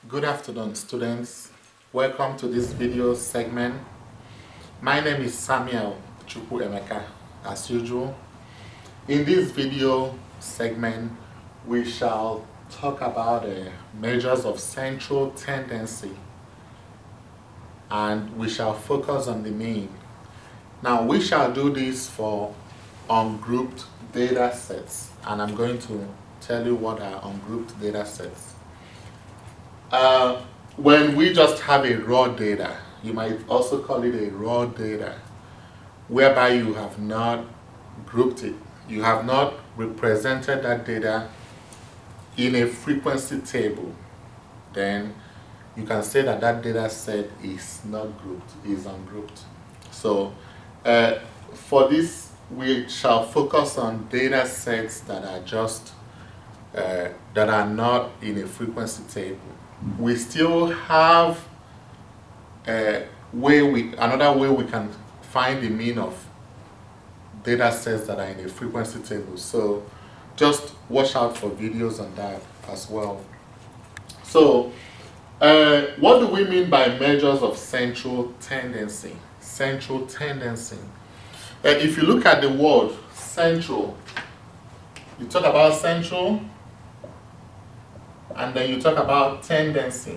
Good afternoon, students. Welcome to this video segment. My name is Samuel Chukwuemeka. As usual, in this video segment, we shall talk about measures of central tendency, and we shall focus on the mean. Now, we shall do this for ungrouped data sets, and I'm going to tell you what are ungrouped data sets. When we just have a raw data, you might also call it a raw data, whereby you have not grouped it. You have not represented that data in a frequency table. Then you can say that that data set is not grouped, is ungrouped. So for this, we shall focus on data sets that are just that are not in a frequency table. We still have another way we can find the mean of data sets that are in a frequency table. So just watch out for videos on that as well. So what do we mean by measures of central tendency? Central tendency. If you look at the word central, you talk about central, and then you talk about tendency.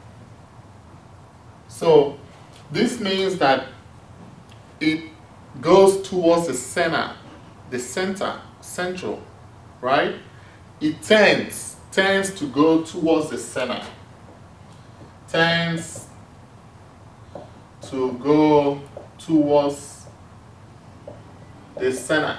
So this means that it goes towards the center, central, right? It tends to go towards the center, tends to go towards the center.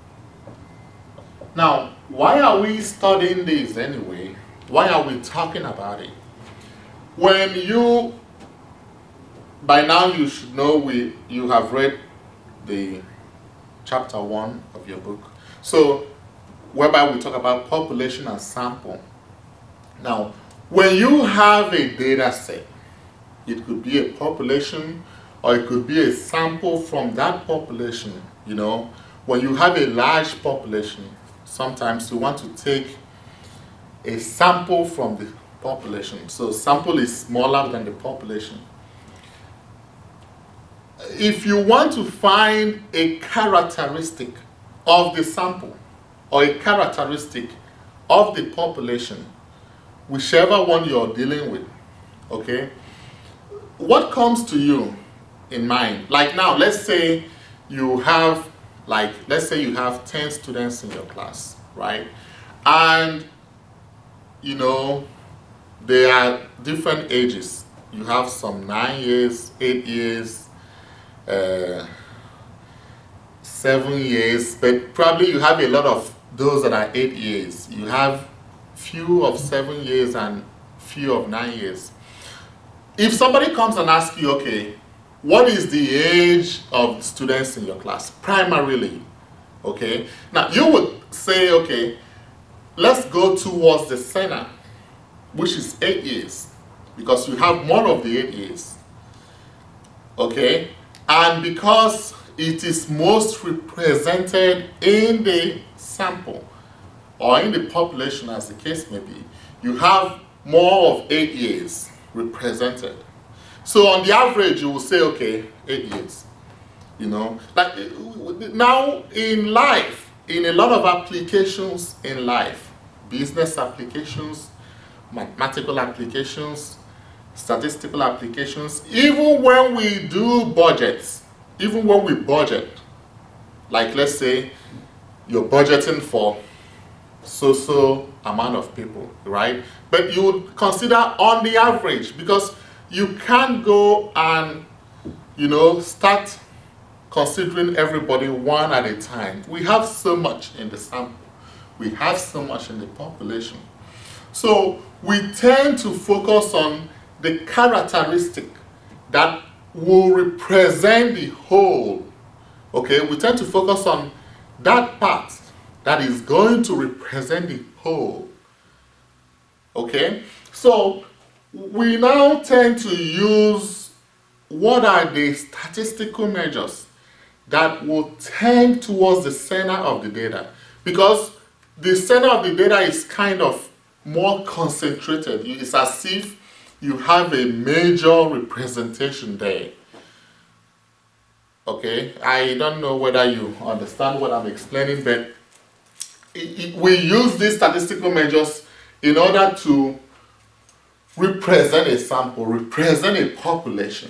Now, why are we studying this anyway? Why are we talking about it? When you, by now you should know you have read the chapter 1 of your book. So, whereby we talk about population and sample. Now, when you have a data set, it could be a population or it could be a sample from that population. You know, when you have a large population, sometimes you want to take a sample from the population. So sample is smaller than the population. If you want to find a characteristic of the sample or a characteristic of the population, whichever one you're dealing with, okay, what comes to you in mind? Like now, let's say you have 10 students in your class, right? And you know, they are different ages. You have some 9 years, 8 years, 7 years, but probably you have a lot of those that are 8 years. You have few of 7 years and few of 9 years. If somebody comes and asks you, okay, what is the age of students in your class, primarily, okay? Now, you would say, okay, let's go towards the center, which is 8 years, because you have more of the 8 years, okay? And because it is most represented in the sample, or in the population as the case may be, you have more of 8 years represented. So on the average, you will say, okay, 8 years, you know? Like now in life, in a lot of applications in life, business applications, mathematical applications, statistical applications, even when we do budgets, even when we budget, like let's say you're budgeting for so amount of people, right? But you would consider on the average, because you can't go and, you know, start considering everybody one at a time. We have so much in the sample. We have so much in the population. So we tend to focus on the characteristic that will represent the whole. Okay, we tend to focus on that part that is going to represent the whole. Okay, so we now tend to use what are the statistical measures that will tend towards the center of the data, because the center of the data is kind of more concentrated. It's as if you have a major representation there. Okay, I don't know whether you understand what I'm explaining, but we use these statistical measures in order to represent a sample, represent a population.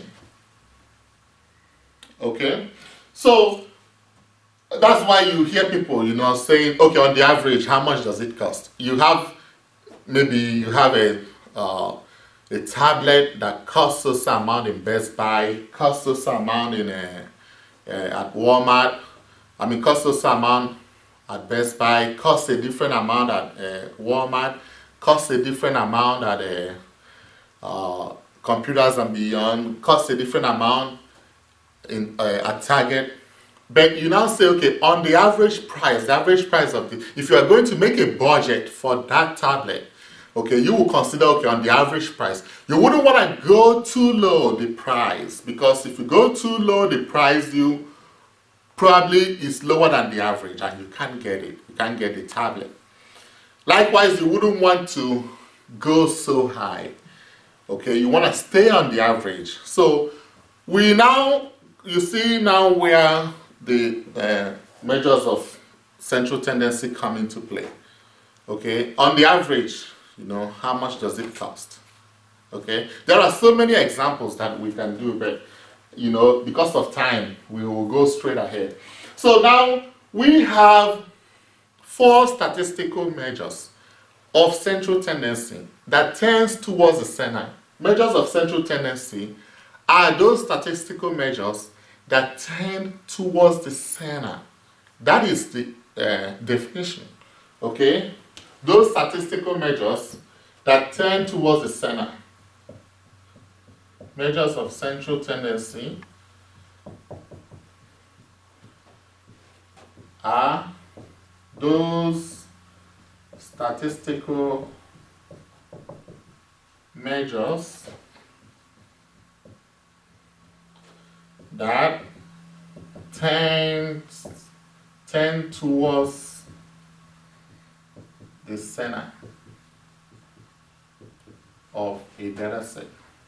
Okay, so that's why you hear people, saying, okay, on the average, how much does it cost? Maybe you have a tablet that costs this amount in Best Buy, costs this amount at Walmart. Costs this amount at Best Buy, costs a different amount at Walmart, costs a different amount at Computers and Beyond, costs a different amount at Target. But you now say, okay, on the average price of if you are going to make a budget for that tablet, okay, you will consider, okay, on the average price. You wouldn't want to go too low the price, because if you go too low the price, you probably is lower than the average and you can't get it. You can't get the tablet. Likewise, you wouldn't want to go so high. Okay, you want to stay on the average. So you see now where the measures of central tendency come into play. Okay, on the average, how much does it cost? Okay, there are so many examples that we can do, but because of time, we will go straight ahead. So now we have 4 statistical measures of central tendency that tends towards the center. Measures of central tendency are those statistical measures that tend towards the center. That is the definition. Okay? Those statistical measures that tend towards the center. Measures of central tendency are those statistical measures that tend towards the center of a data set.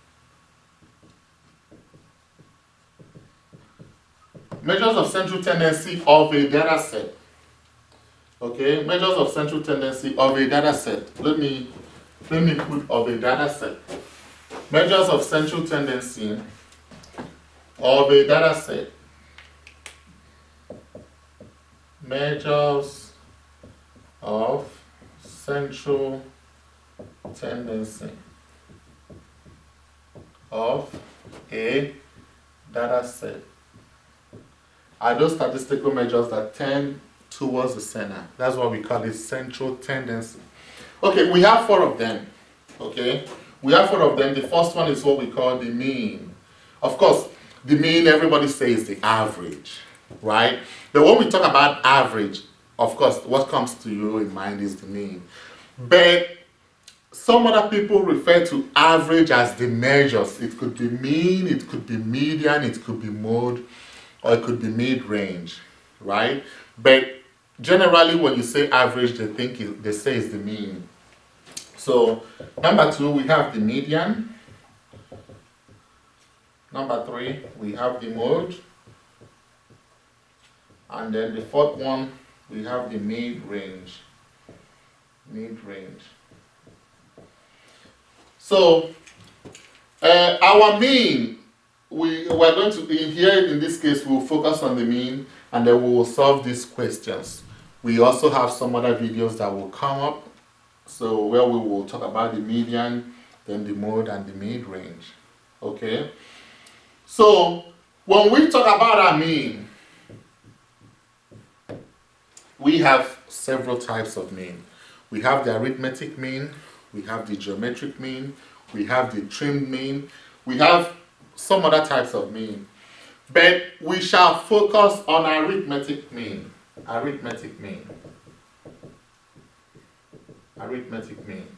Measures of central tendency of a data set. Okay, measures of central tendency of a data set. Let me put of a data set. Measures of central tendency of a data set. Measures of central tendency of a data set are those statistical measures that tend towards the center. That's what we call it, central tendency. Okay, we have 4 of them. Okay, we have 4 of them. The first one is what we call the mean. Of course, the mean, everybody says the average, right? But when we talk about average, of course, what comes to you in mind is the mean. But some other people refer to average as the measures. It could be mean, it could be median, it could be mode, or it could be mid-range, right? But generally, when you say average, they say it's the mean. So, number 2, we have the median. Number 3, we have the mode. And then the 4th one, we have the mid-range. Mid-range. So, our mean, we're going to, in this case, we'll focus on the mean, and then we will solve these questions. We also have some other videos that will come up, so where we will talk about the median, then the mode, and the mid-range. Okay? So, when we talk about our mean, we have several types of mean. We have the arithmetic mean, we have the geometric mean, we have the trimmed mean, we have some other types of mean. But we shall focus on arithmetic mean. Arithmetic mean. Arithmetic mean.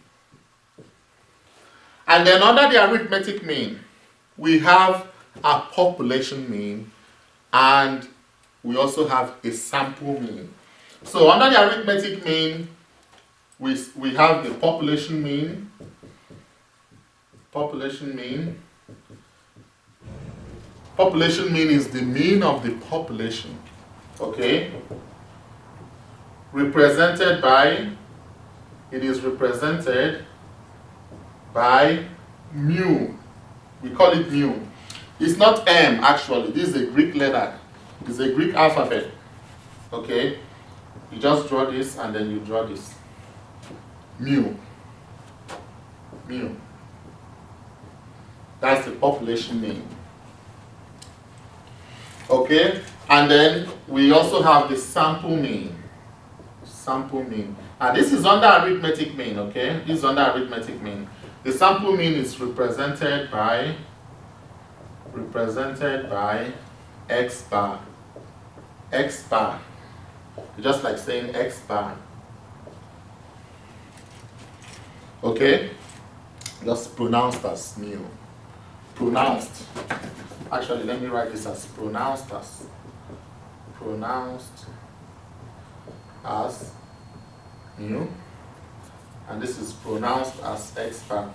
And then under the arithmetic mean, we have a population mean, and we also have a sample mean. So under the arithmetic mean, we have the population mean, Population mean. Population mean is the mean of the population. Okay? Represented by, it is represented by mu. We call it mu. It's not M actually. This is a Greek letter. It's a Greek alphabet. Okay? You just draw this and then you draw this. Mu. Mu. That's the population mean. Okay? And then we also have the sample mean. Sample mean. And this is under arithmetic mean, okay? This is under arithmetic mean. The sample mean is represented by X bar. X bar. Just like saying X bar. Okay? Just pronounced as mu. Pronounced. Actually, let me write this as pronounced as. Pronounced as mu. And this is pronounced as X bar.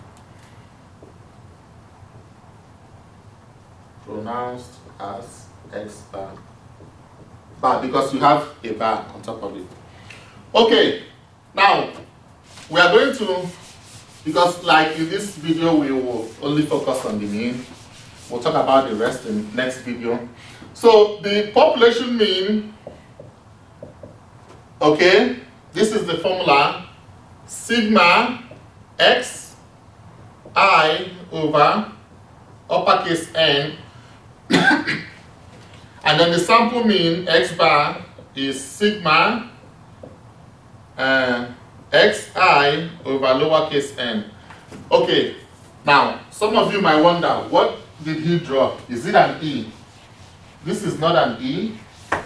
Pronounced as X bar. Bar, because you have a bar on top of it. Okay, now we are going to, because like in this video we will only focus on the mean. We'll talk about the rest in the next video. So the population mean, okay, this is the formula, sigma x I over uppercase N and then the sample mean X bar is sigma xi over lowercase n. Okay, now some of you might wonder, what did he draw? Is it an E? This is not an E.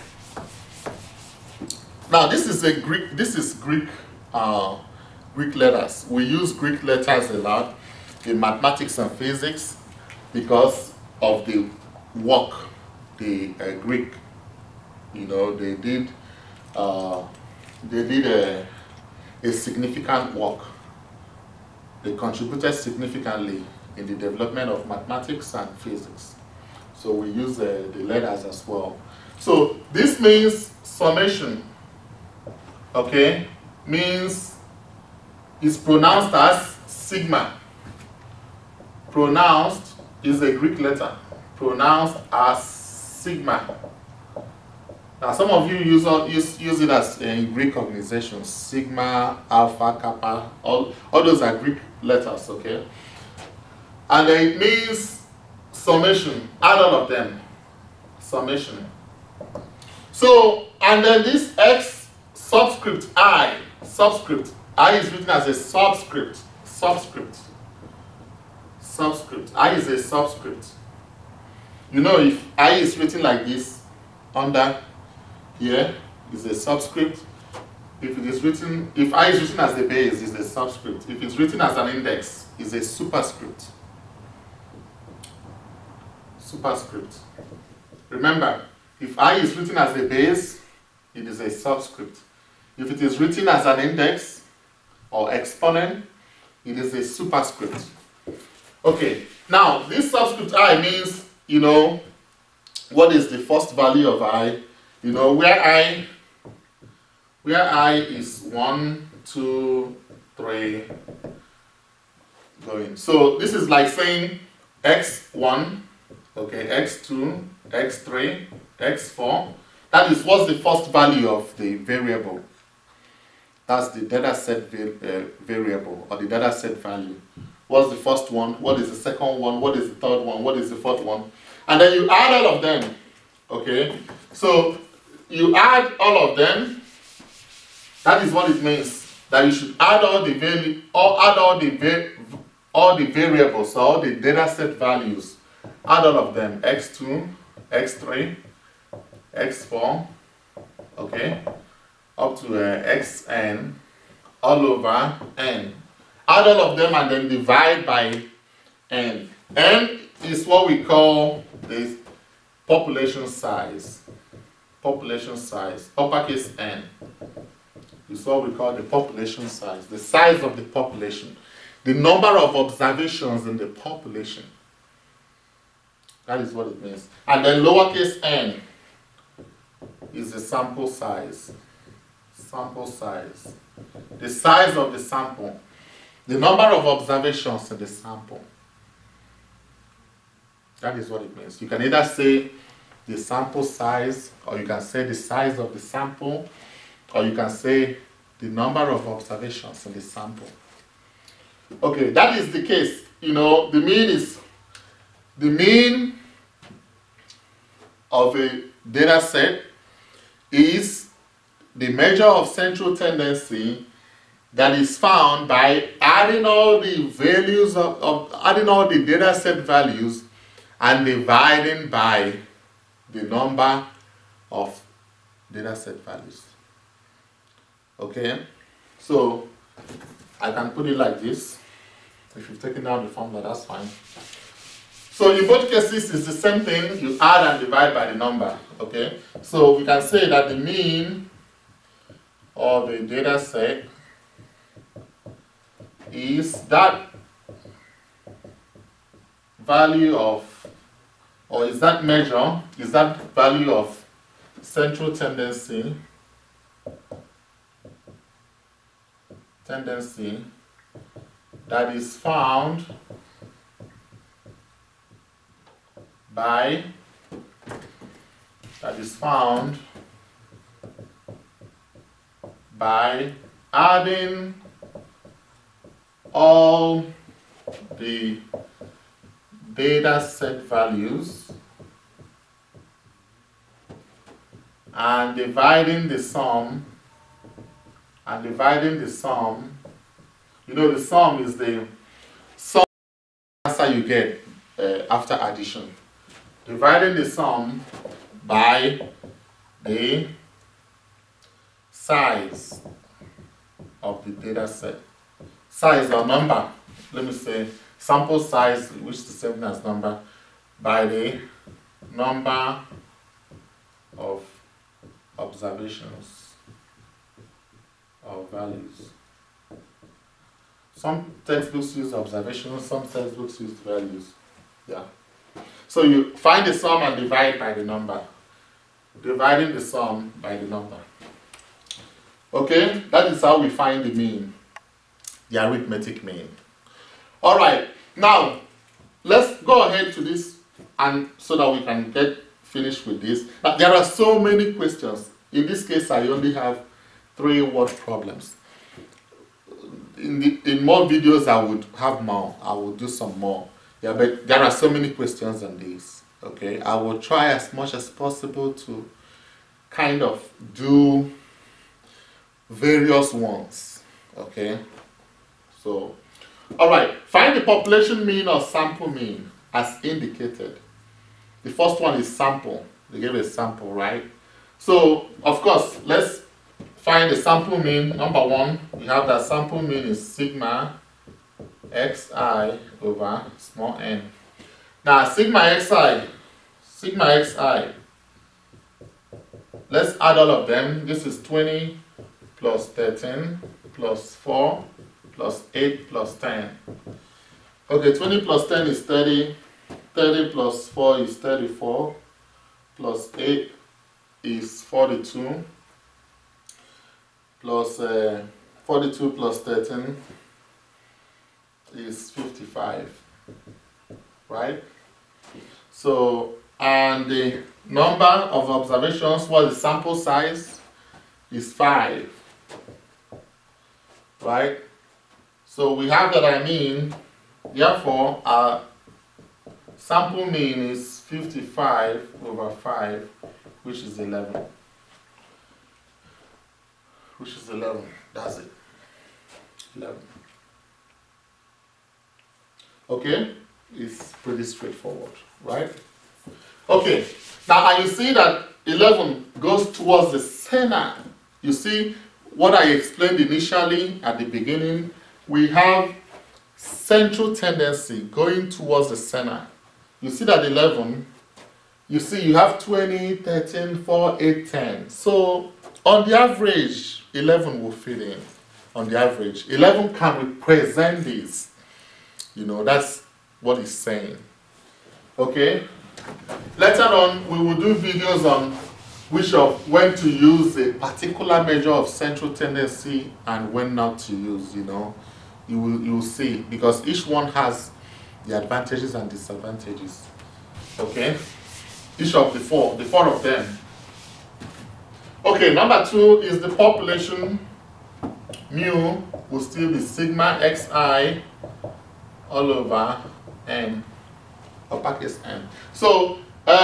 Now this is a Greek. This is Greek. Greek letters. We use Greek letters a lot in mathematics and physics because of the work the Greek, you know, they did a significant work. They contributed significantly in the development of mathematics and physics. So we use the letters as well. So this means summation, okay, means is pronounced as sigma. Pronounced is a Greek letter, pronounced as sigma. Now some of you use it as in Greek organizations, sigma, alpha, kappa, all those are Greek letters, okay? And then it means summation, add all of them, summation. So, and then this X subscript I is written as a subscript, I is a subscript. You know, if I is written like this, under here is a subscript. If I is written as the base, is a subscript. If it's written as an index, is a superscript. Superscript. Remember, if I is written as the base, it is a subscript. If it is written as an index or exponent, it is a superscript. Okay, now this subscript I means, you know, what is the first value of I? You know, where I is 1, 2, 3 going. So this is like saying x1, okay, x2, x3, x4. That is what's the first value of the variable. That's the data set variable or the data set value. What's the first one? What is the second one? What is the third one? What is the fourth one? And then you add all of them. Okay? So you add all of them. That is what it means. That you should add all the value or add all the variables, so all the data set values. Add all of them. X2, X3, X4, okay, up to Xn all over n. Add all of them and then divide by n. N is what we call the population size. Population size, uppercase N, is what we call the population size, the size of the population. the number of observations in the population. That is what it means. And then lowercase n is the sample size. Sample size. The size of the sample. The number of observations in the sample. That is what it means. You can either say the sample size, or you can say the size of the sample, or you can say the number of observations in the sample. Okay, that is the case. You know, the mean of a data set is the measure of central tendency that is found by adding all the values adding all the data set values and dividing by the number of data set values. Okay, so I can put it like this. If you've taken down the formula, that's fine. So in both cases, it's the same thing. You add and divide by the number. Okay, so we can say that the mean of a data set is that value of, or is that measure, is that value of central tendency that is found by adding all the data set values and dividing the sum. You know, the sum is the sum answer you get after addition. Dividing the sum by the size of the data set. Size or number, let me say sample size, which is the same as number, by the number of observations or values. Some textbooks use observations, some textbooks use values. Yeah. So you find the sum and divide by the number. Dividing the sum by the number. Okay, that is how we find the mean, the arithmetic mean. Alright, now let's go ahead to this, and so that we can get finished with this. But there are so many questions. In this case, I only have 3 word problems. In more videos, I would have more. I will do some more. Yeah, but there are so many questions on this. Okay, I will try as much as possible to kind of do various ones. Okay, so all right, find the population mean or sample mean as indicated. The first one is sample. They gave a sample, right? So of course, let's find the sample mean. Number 1, we have that sample mean is sigma xi over small n. Now sigma xi, let's add all of them. This is 20 plus 13 plus 4 plus 8 plus 10. Okay, 20 plus 10 is 30. 30 plus 4 is 34. Plus 8 is 42. Plus 42 plus 13 is 55. Right? So, and the number of observations, the sample size is 5. Right? So we have that therefore our sample mean is 55 over 5, which is 11. Which is 11. That's it. 11. Okay? It's pretty straightforward, right? Okay. Now, and you see that 11 goes towards the center. You see what I explained initially at the beginning. We have central tendency going towards the center. You see that 11, you see you have 20, 13, 4, 8, 10. So on the average, 11 will fit in. On the average, 11 can represent this. You know, that's what it's saying. Okay? Later on, we will do videos on when to use a particular measure of central tendency and when not to use, you know. You will see, because each one has the advantages and disadvantages. Okay? Each of the four of them. Okay, number 2 is the population. Mu will still be sigma xi all over n, uppercase n. So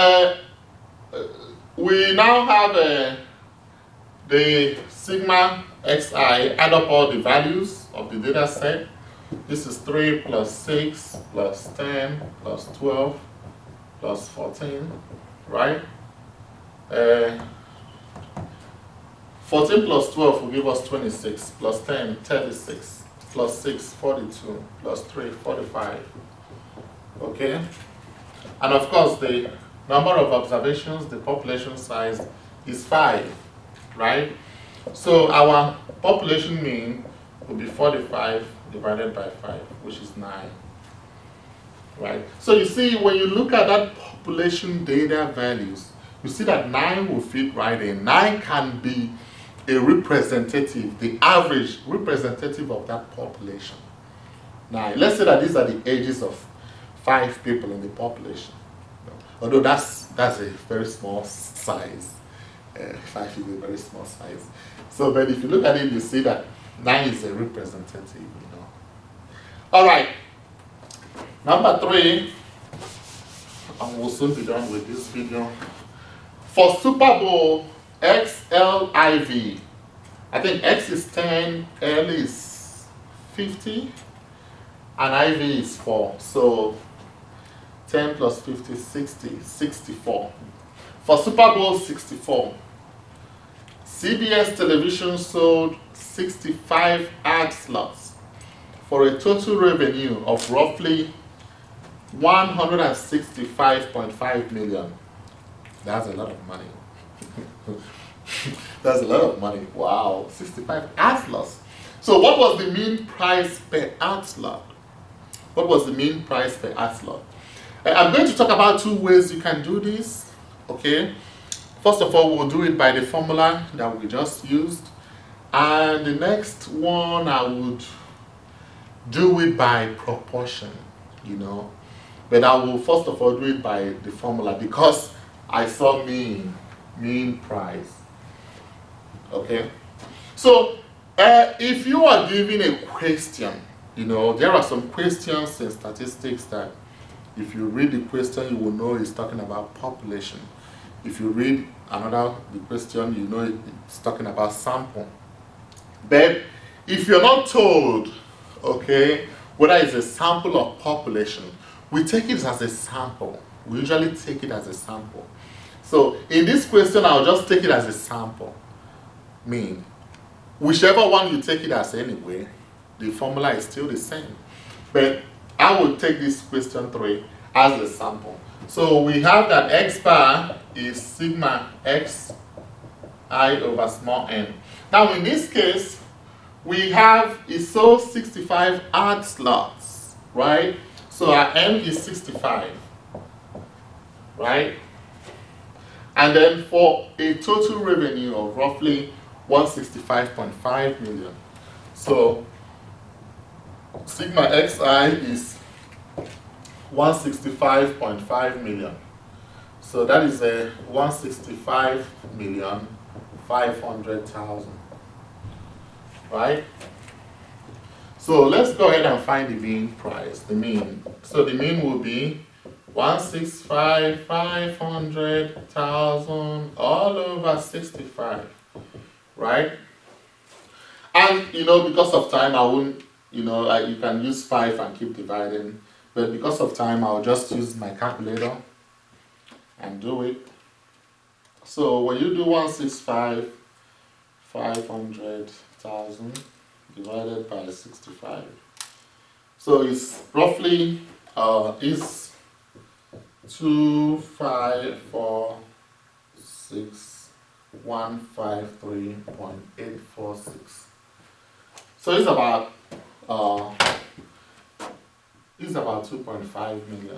we now have the sigma xi, add up all the values of the data set. This is 3 plus 6 plus 10 plus 12 plus 14, right? 14 plus 12 will give us 26, plus 10, 36, plus 6, 42, plus 3, 45. Okay? And of course, the number of observations, the population size is 5, right? So our population mean will be 45 divided by 5, which is 9. Right? So you see, when you look at that population data values, you see that 9 will fit right in. 9 can be a representative, the average representative of that population. Now, let's say that these are the ages of 5 people in the population. Although that's a very small size. 5 is a very small size. So, but if you look at it, you see that 9 is a representative, you know. All right. Number 3, and we'll soon be done with this video. For Super Bowl, XLIV, I think X is 10, L is 50, and IV is 4. So 10 plus 50, 60, 64. For Super Bowl 64, CBS television sold 65 ad slots for a total revenue of roughly 165.5 million. That's a lot of money. That's a lot of money. Wow, 65 ad slots. So what was the mean price per ad slot? What was the mean price per ad slot? I'm going to talk about 2 ways you can do this. Okay. First of all, we'll do it by the formula that we just used. And the next one, I would do it by proportion, you know. But I will first of all do it by the formula because I saw mean price. Okay. So if you are given a question, you know, there are some questions in statistics that if you read the question, you will know it's talking about population. If you read the question, you know it's talking about sample. But if you're not told, okay, whether it's a sample of population, we take it as a sample. We usually take it as a sample. So in this question, I'll just take it as a sample. Mean, whichever one you take it as anyway, the formula is still the same. But I will take this question 3 as a sample. So we have that X bar is sigma X I over small n. Now in this case, we have it sold 65 ad slots, right? So our n is 65, right? And then for a total revenue of roughly 165.5 million. So sigma xi is 165.5 million. So that is a 165,500,000. Right? So let's go ahead and find the mean price, the mean. So the mean will be 165,500,000 all over 65. Right? And you know, because of time, I won't, you know, you can use 5 and keep dividing. But because of time, I'll just use my calculator and do it. So when you do 165,500,000 divided by 65, so it's roughly is 2546153.846. So it's It's about 2.5 million.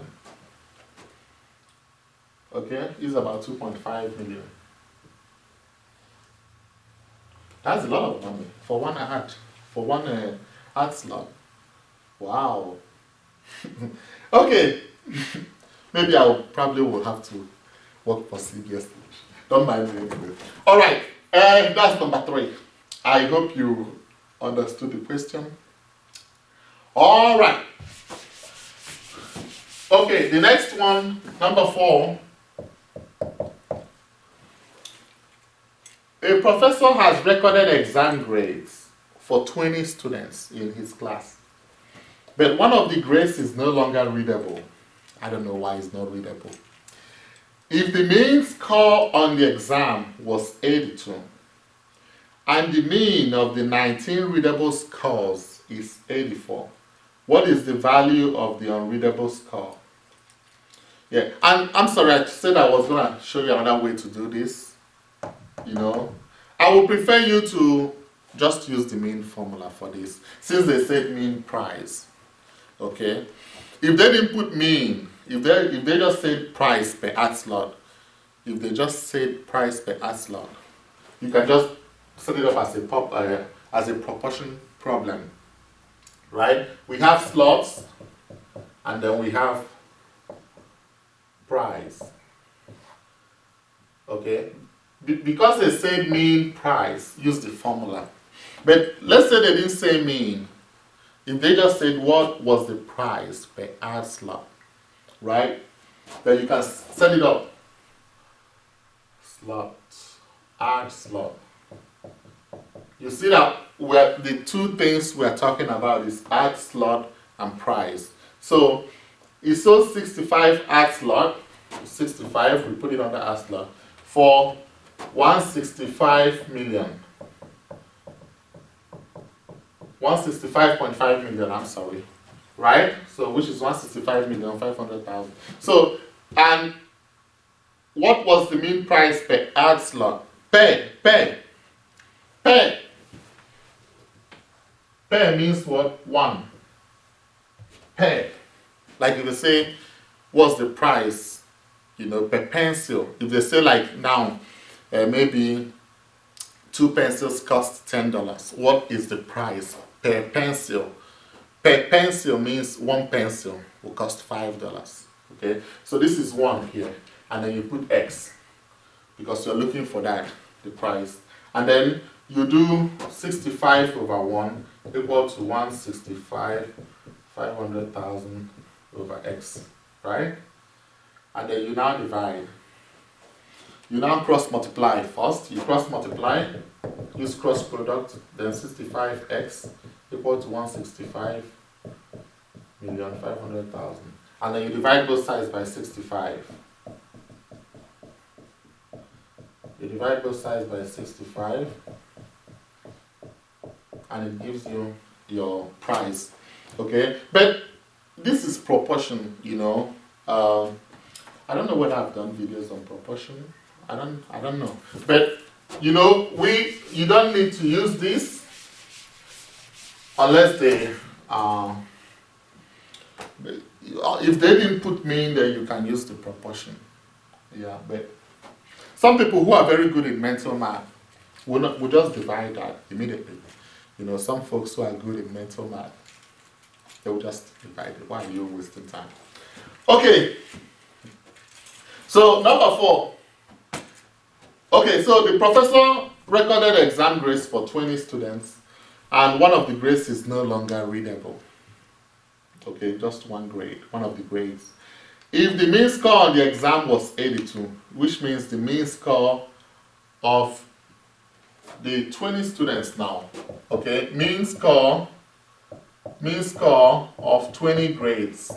Okay, it's about 2.5 million. That's a lot of money for one ad, for one ad slot. Wow. Okay, maybe I probably will have to work for CBS. Don't mind me anyway. All right, that's number 3. I hope you understood the question. All right. Okay, the next one, number 4. A professor has recorded exam grades for 20 students in his class, but one of the grades is no longer readable. I don't know why it's not readable. If the mean score on the exam was 82, and the mean of the 19 readable scores is 84, what is the value of the unreadable score? Yeah, and I'm sorry, I said I was going to show you another way to do this. You know, I would prefer you to just use the mean formula for this, since they said mean price. Okay, if they didn't put mean, if they just said price per ad slot, if they just said price per ad slot, you can just set it up as a proportion problem, right? We have slots, and then we have price. Okay. Because they said mean price, use the formula. But let's say they didn't say mean. If they just said what was the price per ad slot, right? Then you can set it up. Slot, ad slot. You see that the two things we're talking about is ad slot and price. So it shows 65 ad slot, 65, we put it on the ad slot, for 165 million. 165.5 million, I'm sorry. Right? So, which is 165,500,000. So, and what was the mean price per ad slot? Per means what? 1. Per. Like if they say, what's the price, you know, per pencil? If they say like now, maybe 2 pencils cost $10. What is the price per pencil? Per pencil means 1 pencil will cost $5. Okay, so this is 1 here, and then you put X because you're looking for that, the price, and then you do 65 over 1 equal to 165,500,000 over X, right? And then you now divide. You now cross multiply first. You cross multiply, use cross product, then 65x equal to 165,500,000. And then you divide both sides by 65. You divide both sides by 65, and it gives you your price. Okay, but this is proportion, you know. I don't know whether I've done videos on proportion. I don't know. But you know, you don't need to use this unless they if they didn't put mean, then you can use the proportion. Yeah, but some people who are very good in mental math will just divide that immediately. You know, some folks who are good in mental math, they will just divide it. Why are you wasting time? Okay. So number 4. Okay, so the professor recorded exam grades for 20 students, and one of the grades is no longer readable. Okay, just one grade, one of the grades. If the mean score on the exam was 82, which means the mean score of the 20 students now, okay, mean score of 20 grades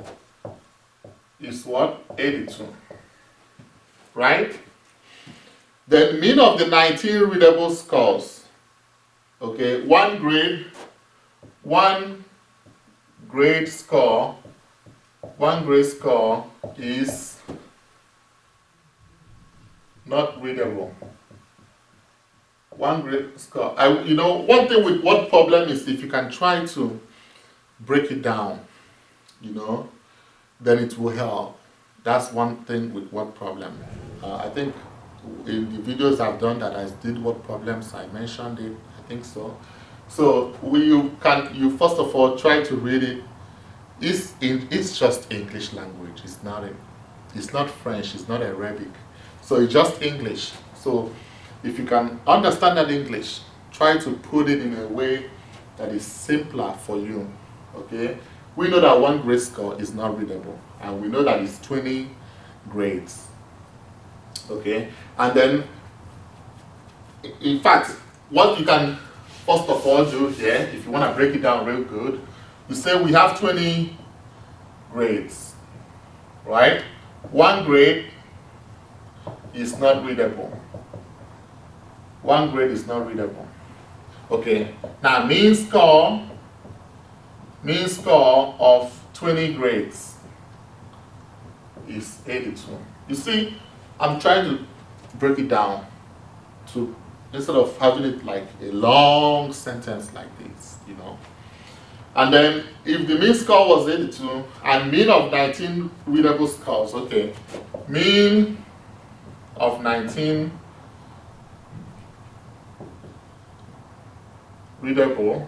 is what? 82, right? The mean of the 19 readable scores, okay, one grade score is not readable. One grade score. You know, one thing with what problem is if you can try to break it down, you know, then it will help. That's one thing with word problem. I think in the videos I've done that I did word problems, I mentioned it, I think so. So you first of all try to read it. It's just English language. It's not French, it's not Arabic. So it's just English. So if you can understand that English, try to put it in a way that is simpler for you. Okay? We know that one grade score is not readable, and we know that it's 20 grades. Okay? And then, in fact, what you can first of all do here, if you want to break it down real good, you say we have 20 grades, right? One grade is not readable. One grade is not readable. Okay, now mean score of 20 grades is 82. You see, I'm trying to break it down to, instead of having it like a long sentence like this, you know. And then if the mean score was 82 and mean of 19 readable scores, okay, mean of 19 readable,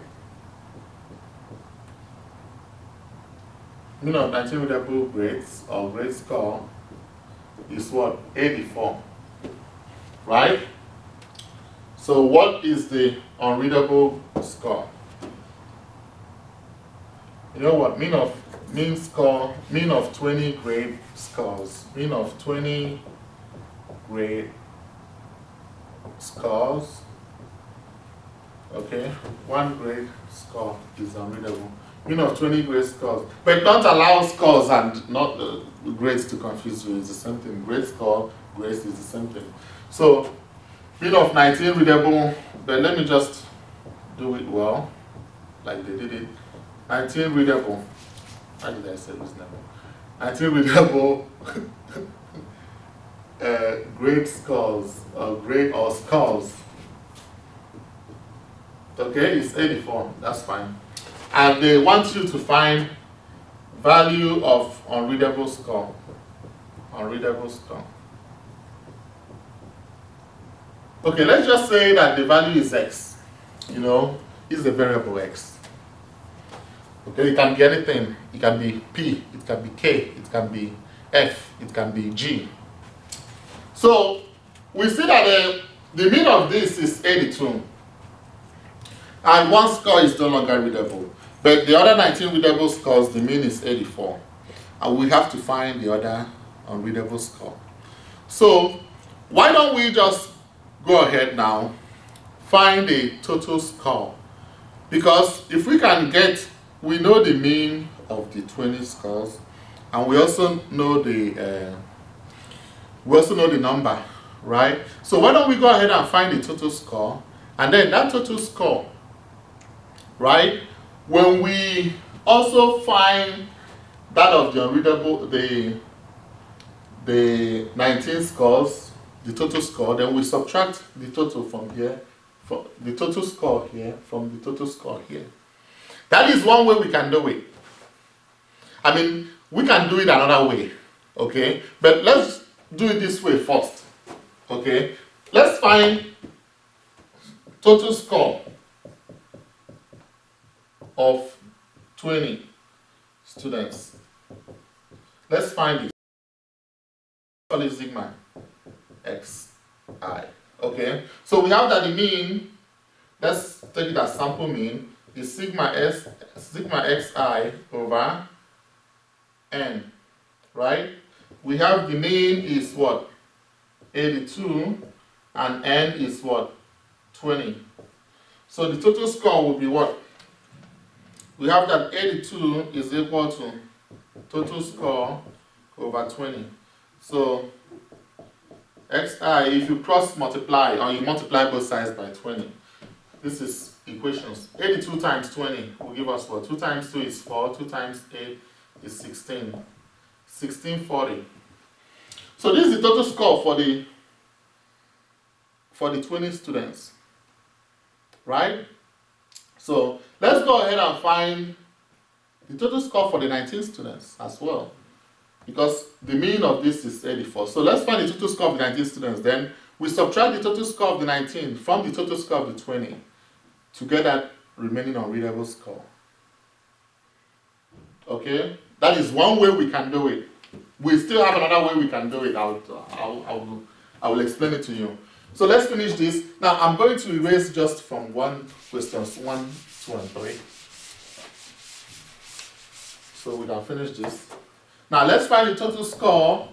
mean of 19 readable grades or grade score is what? 84, right? So what is the unreadable score? You know what? Mean of 20 grade scores. Mean of 20 grade scores. Okay, one grade score is unreadable. Mean of 20 grade scores. But don't allow scores and not grades to confuse you. It's the same thing. Grade score, grades is the same thing. So, mean of 19 readable, but let me just do it well, like they did it. 19 readable. Why did I say reasonable? 19 readable grade scores, or grade or scores. Okay, it's 84. That's fine. And they want you to find value of unreadable score. Unreadable score. Okay, let's just say that the value is x. You know, it's a variable x. Okay, it can be anything. It can be p, it can be k, it can be f, it can be g. So we see that the mean of this is 82. And one score is no longer readable. But the other 19 readable scores, the mean is 84. And we have to find the other unreadable score. So why don't we just go ahead now, find a total score. Because if we can get, we know the mean of the 20 scores, and we also know the number, right? So why don't we go ahead and find the total score, and then that total score, right? When we also find that of the unreadable, the 19 scores, the total score, then we subtract the total from here, from the total score here, from the total score here. That is one way we can do it. I mean, we can do it another way, okay? But let's do it this way first, okay? Let's find total score of 20 students. Let's find it. Call it sigma xi. Okay, so we have that the mean, let's take it as sample mean, is sigma xi over n, right? We have the mean is what? 82, and n is what? 20. So the total score will be what? We have that 82 is equal to total score over 20. So xi, if you cross multiply, or you multiply both sides by 20, this is equations. 82 times 20 will give us what? 2 times 2 is 4, 2 times 8 is 16. 1640. So this is the total score for the 20 students, right? So let's go ahead and find the total score for the 19 students as well. Because the mean of this is 84. So let's find the total score of the 19 students. Then we subtract the total score of the 19 from the total score of the 20 to get that remaining unreadable score. Okay? That is one way we can do it. We still have another way we can do it. I will explain it to you. So let's finish this. Now I'm going to erase just from one questions 1, 2, and 3. So we can finish this. Now let's find the total score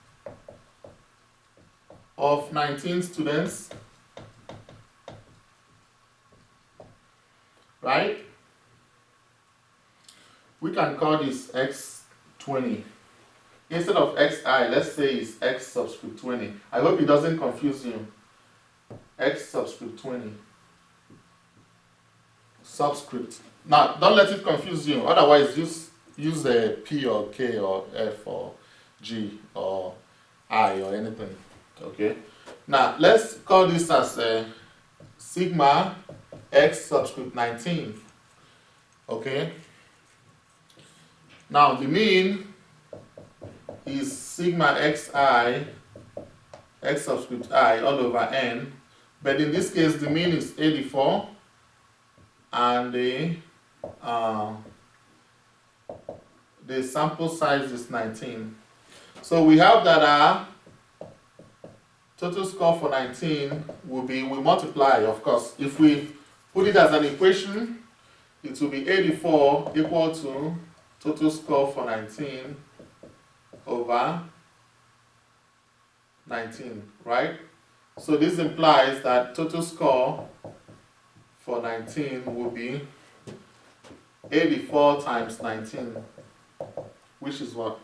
of 19 students. Right? We can call this x20. Instead of xi, let's say it's x subscript 20. I hope it doesn't confuse you. X subscript 20. Subscript. Now, don't let it confuse you. Otherwise, use a P or K or F or G or I or anything. Okay? Now, let's call this as sigma x subscript 19. Okay? Now, the mean is sigma xi x subscript I all over n, but in this case the mean is 84 and the sample size is 19. So we have that our total score for 19 will be, we multiply, of course. If we put it as an equation, it will be 84 equal to total score for 19 over 19, right? So this implies that total score for 19 will be 84 times 19, which is what?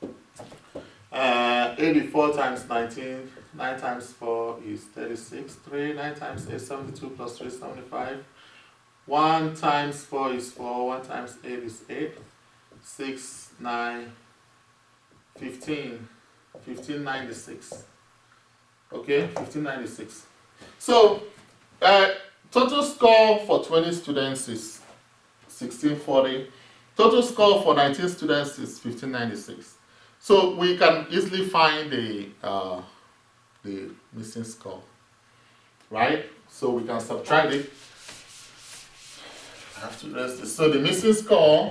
84 times 19, 9 times 4 is 36, 3, 9 times 8, 72 plus 3 is 75, 1 times 4 is 4, 1 times 8 is 8, 6, 9, 15, 1596. Okay, 1596. So, total score for 20 students is 1640. Total score for 19 students is 1596. So we can easily find the missing score, right? So we can subtract it. I have to erase this. So the missing score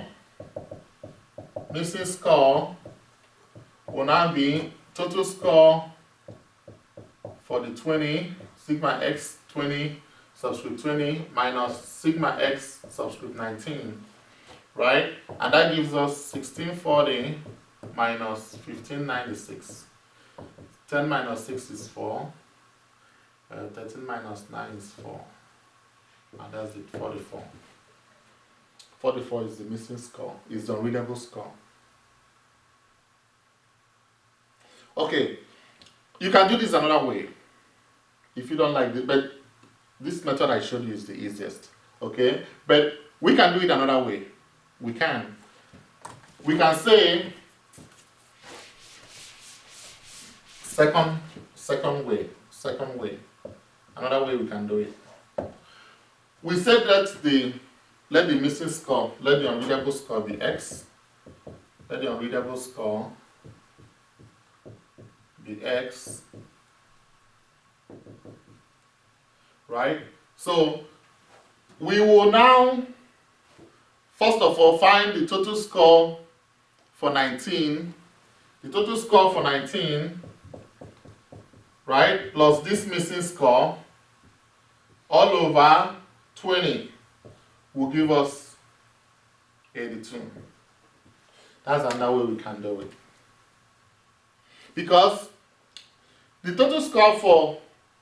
will now be total score for the 20, sigma x 20 subscript 20 minus sigma x subscript 19, right? And that gives us 1640 minus 1596. 10 minus 6 is 4. 13 minus 9 is 4. And that's it, 44. 44 is the missing score, is the unreadable score. Okay, you can do this another way if you don't like this, but this method I showed you is the easiest. Okay, but we can do it another way. We can say second way. Another way we can do it. We said that let the missing score, let the unreadable score be x. Let the unreadable score be x. Right? So we will now first of all find the total score for 19. The total score for 19, right, plus this missing score all over 20 will give us 82. That's another way we can do it. Because the total score for,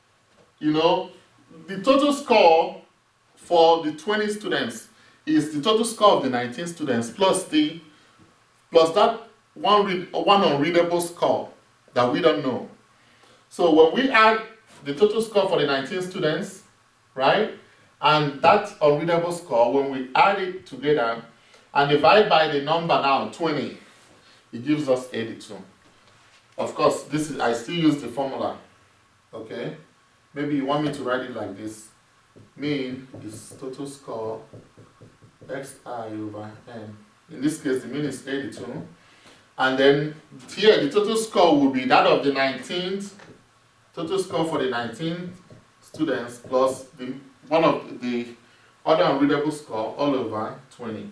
the total score for the 20 students is the total score of the 19 students plus that one unreadable score that we don't know. So when we add the total score for the 19 students, right, and that unreadable score, when we add it together and divide by the number now 20, it gives us 82. Of course, I still use the formula. Okay, maybe you want me to write it like this. Mean is total score xi over n In this case, the mean is 82. And then here, the total score will be that of the 19th, total score for the 19 students plus one of the other unreadable score all over 20.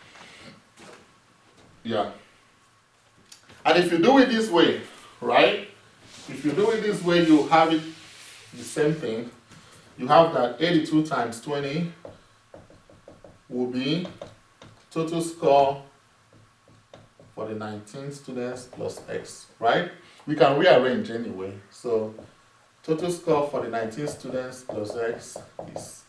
Yeah. And if you do it this way, right? If you do it this way, you have it the same thing. You have that 82 times 20 will be total score for the 19 students plus X, right? We can rearrange anyway. So total score for the 19 students plus X is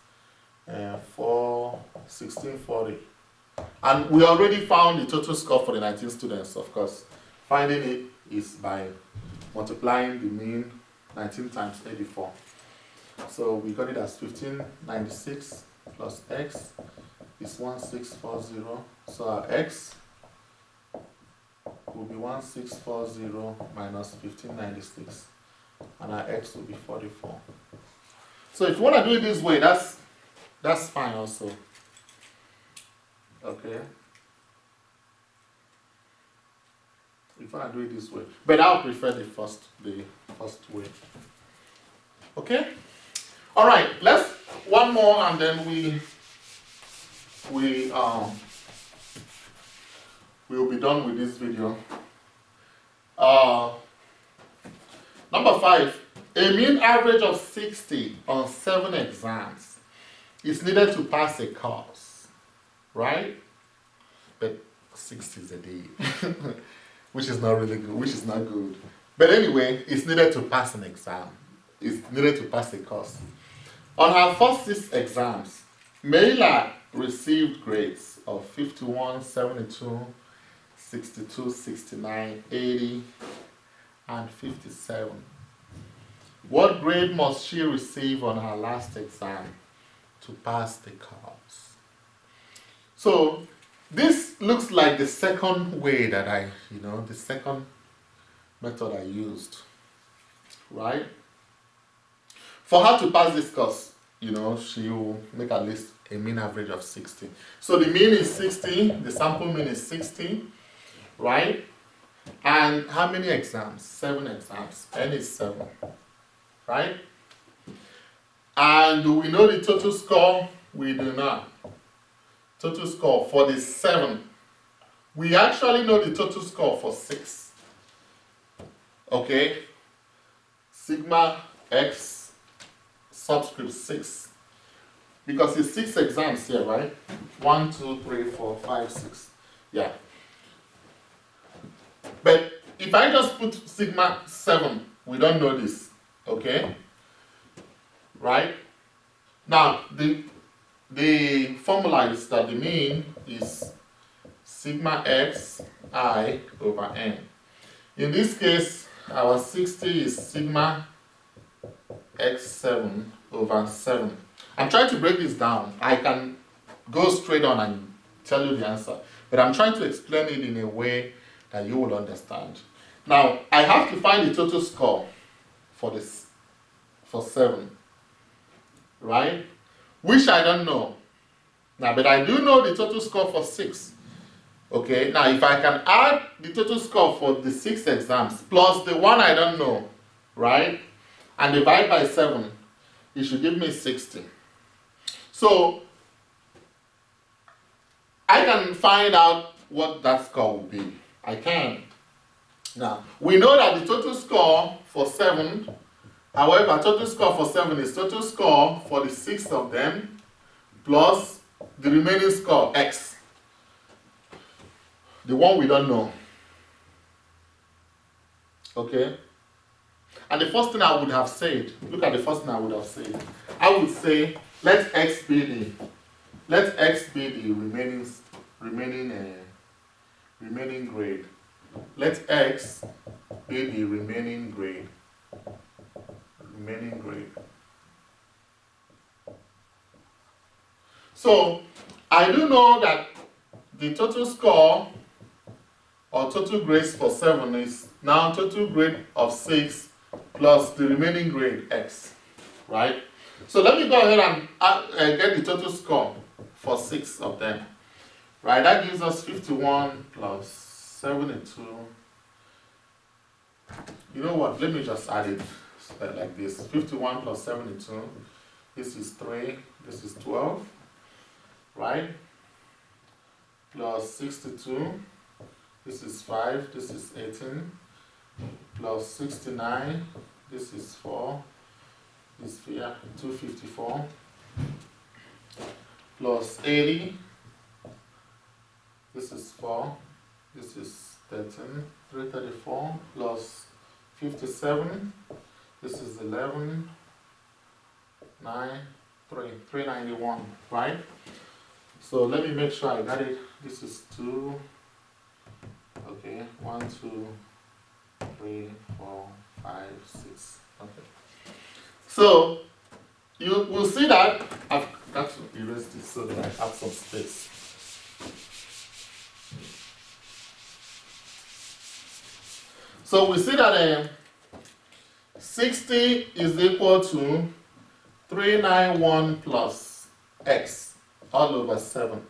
1640. And we already found the total score for the 19 students, of course. Finding it is by multiplying the mean 19 times 84. So we got it as 1596 plus X is 1640. So our X will be 1640 minus 1596. And our X will be 44. So if you want to do it this way, that's fine also. Okay. If I do it this way, but I'll prefer the first way. Okay. All right. Let's one more, and then we'll be done with this video. Number 5. A mean average of 60 on 7 exams is needed to pass a course, right? But 60 is a D. Which is not really good, which is not good. But anyway, it's needed to pass an exam. It's needed to pass a course. On her first 6 exams, Mayla received grades of 51, 72, 62, 69, 80, and 57. What grade must she receive on her last exam to pass the course? So, this looks like the second way that the second method I used, right? For her to pass this course, she will make at least a mean average of 60. So the mean is 60, the sample mean is 60, right? And how many exams? 7 exams. N is 7, right? And do we know the total score? We do not. Total score for the 7. We actually know the total score for 6. Okay? Sigma X subscript 6. Because it's 6 exams here, right? 1, 2, 3, 4, 5, 6. Yeah. But if I just put sigma 7, we don't know this. Okay? Right? Now, the formula is that the mean is sigma x I over n. In this case, our 60 is sigma x7 over 7. I'm trying to break this down. I can go straight on and tell you the answer, but I'm trying to explain it in a way that you will understand. Now, I have to find the total score for 7, right? Which I don't know. Now, but I do know the total score for 6. Okay, now if I can add the total score for the 6 exams plus the one I don't know, right? And divide by 7, it should give me 60. So, I can find out what that score will be. I can. Now, we know that the total score for 7, however, total score for 7 is total score for the 6 of them plus the remaining score, x. The one we don't know. Okay? And the first thing I would have said, look at the first thing I would have said. I would say, let x be the remaining grade. Let x be the remaining grade. So, I do know that the total score or total grades for 7 is now total grade of 6 plus the remaining grade x, right? So let me go ahead and get the total score for 6 of them. Right, that gives us 51 plus 72. You know what, let me just add it like this. 51 plus 72, this is 3, this is 12, right? Plus 62, this is 5, this is 18, plus 69, this is 4, this is 254, plus 80, this is 4, this is 13, 334, plus 57, this is 11, 9, 3, 391, right? So let me make sure I got it. This is 2, okay, 1, 2, 3, 4, 5, 6, okay. So you will see that I've got to erase this so that I have some space. So we see that 60 is equal to 391 plus x all over 7.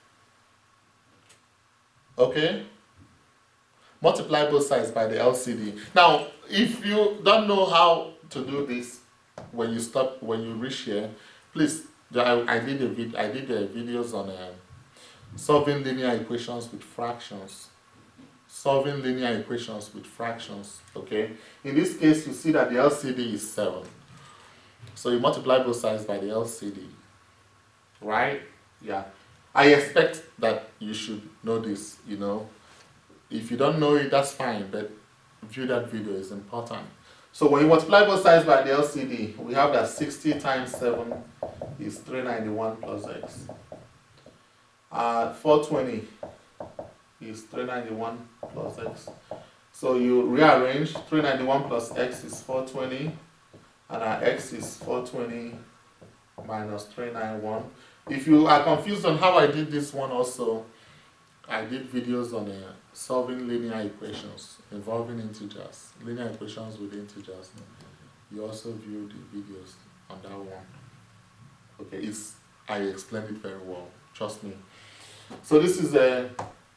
Okay? Multiply both sides by the LCD. Now, if you don't know how to do this when you reach here, please, I did videos on solving linear equations with fractions. Solving linear equations with fractions, okay? In this case, you see that the LCD is 7. So you multiply both sides by the LCD, right? Yeah. I expect that you should know this, you know. If you don't know it, that's fine, but view that video, is important. So when you multiply both sides by the LCD, we have that 60 times 7 is 391 plus x. 420 is 391 plus x. So you rearrange, 391 plus x is 420, and our x is 420 minus 391. If you are confused on how I did this one also, I did videos on solving linear equations involving integers, linear equations with integers. You also view the videos on that one. Okay, I explained it very well, trust me. So this is a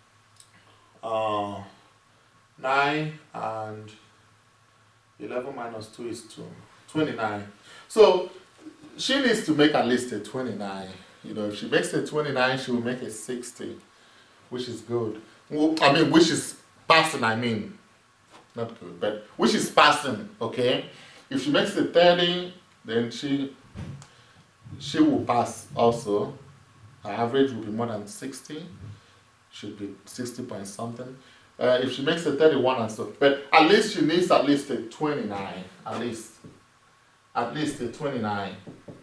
9 and 11 minus 2 is 29. So she needs to make at least a 29. You know, if she makes a 29, she will make a 60, which is good. Well, I mean, which is passing, I mean. Not good, but which is passing, okay? If she makes a 30, then she will pass also. Her average will be more than 60. Should be 60 point something. If she makes a 31 and stuff, but at least she needs at least a 29. At least a 29.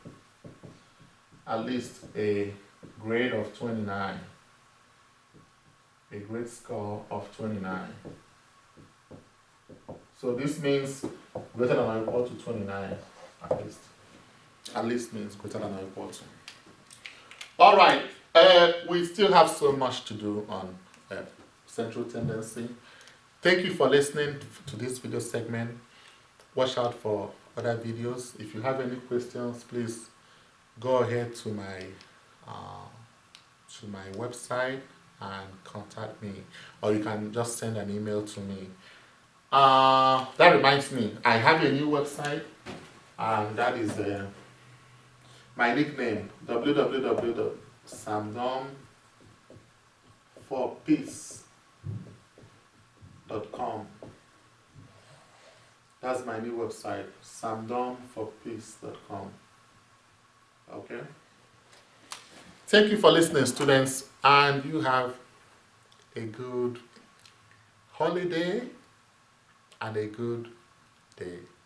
At least a grade of 29. A grade score of 29. So this means greater than or equal to 29, at least. At least means greater than or equal to. All right, we still have so much to do on central tendency. Thank you for listening to this video segment. Watch out for other videos. If you have any questions, please go ahead to my website and contact me, or you can just send an email to me. That reminds me, I have a new website, and that is my nickname, www.samdomforpeace.com. That's my new website, samdomforpeace.com. Okay? Thank you for listening, students, and you have a good holiday and a good day.